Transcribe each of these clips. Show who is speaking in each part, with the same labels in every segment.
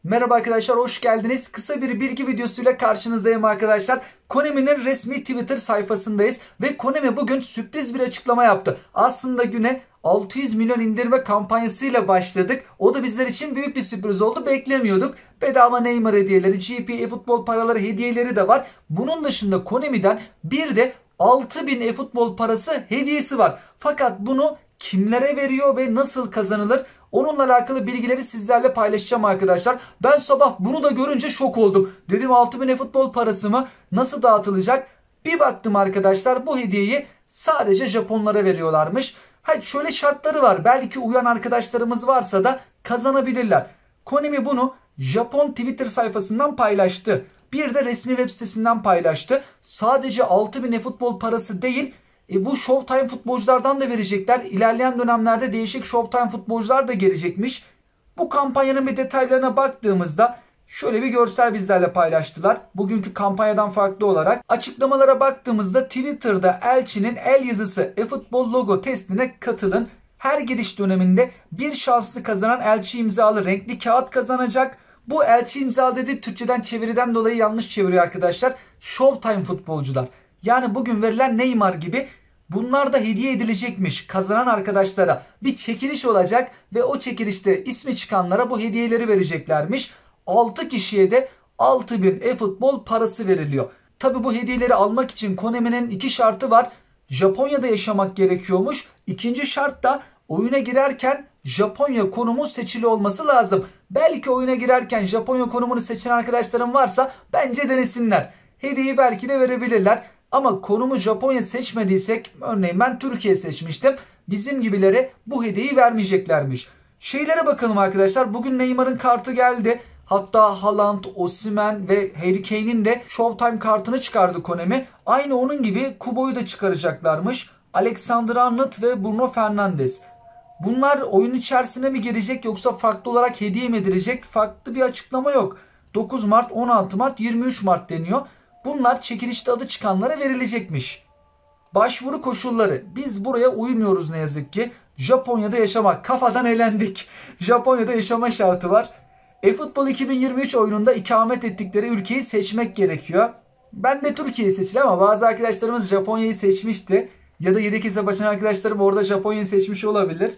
Speaker 1: Merhaba arkadaşlar, hoş geldiniz. Kısa bir bilgi videosuyla karşınızdayım arkadaşlar. Konami'nin resmi Twitter sayfasındayız ve Konami bugün sürpriz bir açıklama yaptı. Aslında güne 600 milyon indirme kampanyasıyla başladık. O da bizler için büyük bir sürpriz oldu. Beklemiyorduk. Bedava Neymar hediyeleri, GP futbol paraları hediyeleri de var. Bunun dışında Konami'den bir de 6000 e-futbol parası hediyesi var. Fakat bunu kimlere veriyor ve nasıl kazanılır? Onunla alakalı bilgileri sizlerle paylaşacağım arkadaşlar. Ben sabah bunu da görünce şok oldum. Dedim 6000 e-futbol parası mı? Nasıl dağıtılacak? Bir baktım arkadaşlar, bu hediyeyi sadece Japonlara veriyorlarmış. Şöyle şartları var. Belki uyan arkadaşlarımız varsa da kazanabilirler. Konami bunu Japon Twitter sayfasından paylaştı. Bir de resmi web sitesinden paylaştı. Sadece 6000 e-futbol parası değil, bu Showtime futbolculardan da verecekler. İlerleyen dönemlerde değişik Showtime futbolcular da gelecekmiş. Bu kampanyanın bir detaylarına baktığımızda şöyle bir görsel bizlerle paylaştılar. Bugünkü kampanyadan farklı olarak açıklamalara baktığımızda Twitter'da Elçi'nin el yazısı e-futbol logo testine katılın. Her giriş döneminde bir şanslı kazanan Elçi imzalı renkli kağıt kazanacak. Bu Elçi imzalı dediği Türkçeden çeviriden dolayı yanlış çeviriyor arkadaşlar. Showtime futbolcular. Yani bugün verilen Neymar gibi bunlar da hediye edilecekmiş kazanan arkadaşlara. Bir çekiliş olacak ve o çekilişte ismi çıkanlara bu hediyeleri vereceklermiş. 6 kişiye de 6000 e-futbol parası veriliyor. Tabi bu hediyeleri almak için Konami'nin 2 şartı var. Japonya'da yaşamak gerekiyormuş. İkinci şart da oyuna girerken Japonya konumu seçili olması lazım. Belki oyuna girerken Japonya konumunu seçen arkadaşlarım varsa bence denesinler. Hediyeyi belki de verebilirler. Ama konumu Japonya seçmediysek, örneğin ben Türkiye seçmiştim, bizim gibilere bu hediyeyi vermeyeceklermiş. Şeylere bakalım arkadaşlar. Bugün Neymar'ın kartı geldi. Hatta Haaland, Osimhen ve Harry Kane'in de Showtime kartını çıkardı Konami. Aynı onun gibi Kubo'yu da çıkaracaklarmış. Alexander-Arnold ve Bruno Fernandes. Bunlar oyun içerisine mi girecek yoksa farklı olarak hediye mi edilecek? Farklı bir açıklama yok. 9 Mart, 16 Mart, 23 Mart deniyor. Bunlar çekilişte adı çıkanlara verilecekmiş. Başvuru koşulları. Biz buraya uymuyoruz ne yazık ki. Japonya'da yaşamak. Kafadan elendik. Japonya'da yaşama şartı var. eFootball 2023 oyununda ikamet ettikleri ülkeyi seçmek gerekiyor. Ben de Türkiye'yi seçtim ama bazı arkadaşlarımız Japonya'yı seçmişti. Ya da yedek hesap açan arkadaşlarım orada Japonya'yı seçmiş olabilir.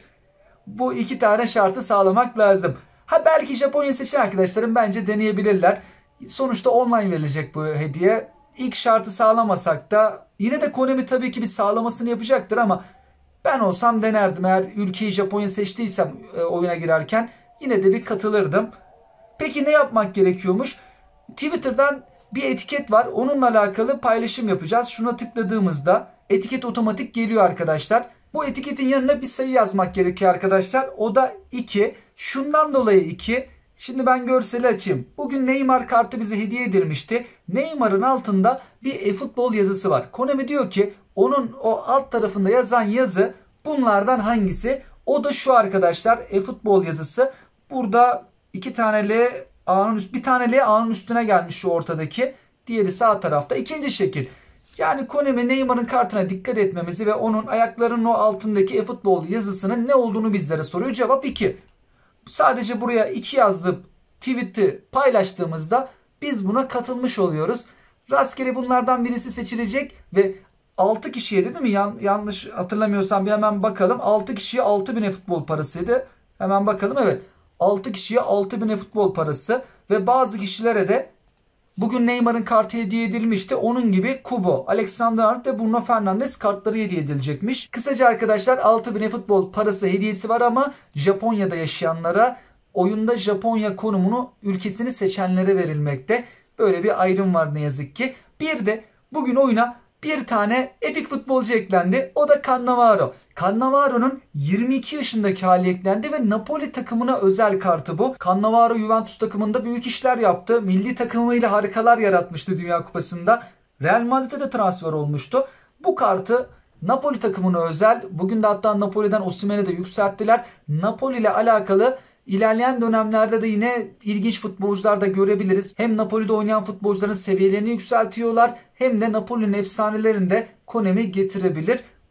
Speaker 1: Bu iki tane şartı sağlamak lazım. Belki Japonya seçen arkadaşlarım bence deneyebilirler. Sonuçta online verilecek bu hediye. İlk şartı sağlamasak da yine de Konami tabii ki bir sağlamasını yapacaktır ama ben olsam denerdim. Eğer ülkeyi Japonya seçtiysem oyuna girerken yine de bir katılırdım. Peki ne yapmak gerekiyormuş? Twitter'dan bir etiket var. Onunla alakalı paylaşım yapacağız. Şuna tıkladığımızda etiket otomatik geliyor arkadaşlar. Bu etiketin yanına bir sayı yazmak gerekiyor arkadaşlar. O da 2. Şundan dolayı 2. Şimdi ben görseli açayım. Bugün Neymar kartı bize hediye edilmişti. Neymar'ın altında bir e-futbol yazısı var. Konami diyor ki onun o alt tarafında yazan yazı bunlardan hangisi? O da şu arkadaşlar, e-futbol yazısı. Burada 2 tane L A'nın bir tane L A'nın üstüne gelmiş şu ortadaki. Diğeri sağ tarafta. İkinci şekil. Yani Konami Neymar'ın kartına dikkat etmemizi ve onun ayaklarının o altındaki e-futbol yazısının ne olduğunu bizlere soruyor. Cevap 2. Sadece buraya 2 yazdığım tweet'i paylaştığımızda biz buna katılmış oluyoruz. Rastgele bunlardan birisi seçilecek ve 6 kişiye değil mi? Yanlış hatırlamıyorsam bir hemen bakalım. 6 kişiye 6000 futbol parasıydı. Hemen bakalım, evet. 6 kişiye 6000 futbol parası ve bazı kişilere de bugün Neymar'ın kartı hediye edilmişti. Onun gibi Kubo, Alexander-Arnold ve Bruno Fernandes kartları hediye edilecekmiş. Kısaca arkadaşlar 6000 futbol parası hediyesi var ama Japonya'da yaşayanlara, oyunda Japonya konumunu ülkesini seçenlere verilmekte. Böyle bir ayrım var ne yazık ki. Bir de bugün oyuna bir tane epik futbolcu eklendi. O da Cannavaro. Cannavaro'nun 22 yaşındaki hali eklendi ve Napoli takımına özel kartı bu. Cannavaro Juventus takımında büyük işler yaptı. Milli takımıyla harikalar yaratmıştı Dünya Kupası'nda. Real Madrid'e de transfer olmuştu. Bu kartı Napoli takımına özel. Bugün de hatta Napoli'den Osimhen'i de yükselttiler. Napoli ile alakalı İlerleyen dönemlerde de yine ilginç futbolcular da görebiliriz. Hem Napoli'de oynayan futbolcuların seviyelerini yükseltiyorlar hem de Napoli'nin efsanelerini de Konami getirebilir.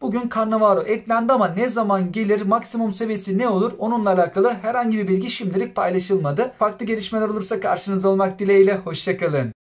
Speaker 1: Bugün Cannavaro eklendi ama ne zaman gelir, maksimum seviyesi ne olur onunla alakalı herhangi bir bilgi şimdilik paylaşılmadı. Farklı gelişmeler olursa karşınızda olmak dileğiyle. Hoşçakalın.